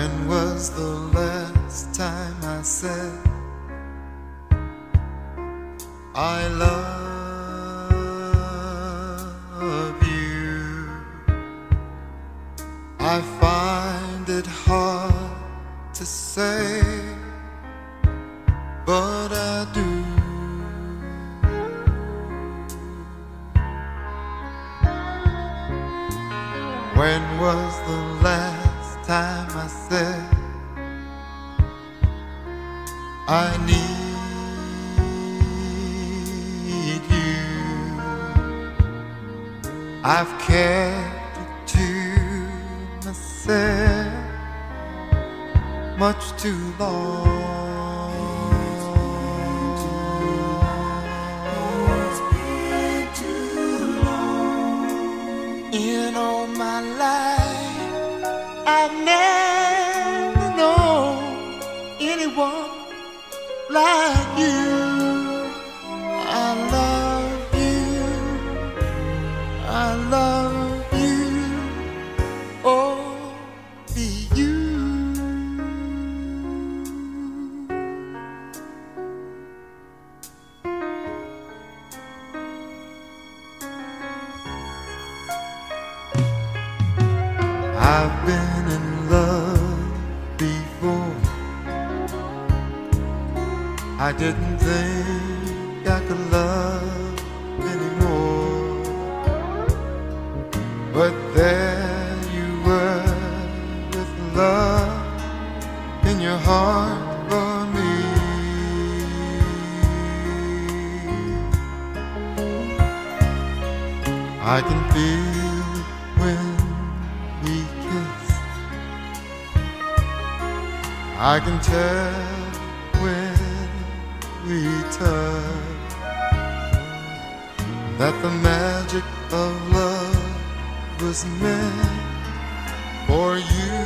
When was the last time I said I love you? I find it hard to say, but I do. When was the last time I said I need you? I've kept it to myself much too long. It's been too long. In all my life, I've never known anyone like you. I love you, I love you, oh, be you. I've been in love before. I didn't think I could love anymore, but there you were with love in your heart for me. I can feel it when we kiss. I can tell when we touch that the magic of love was meant for you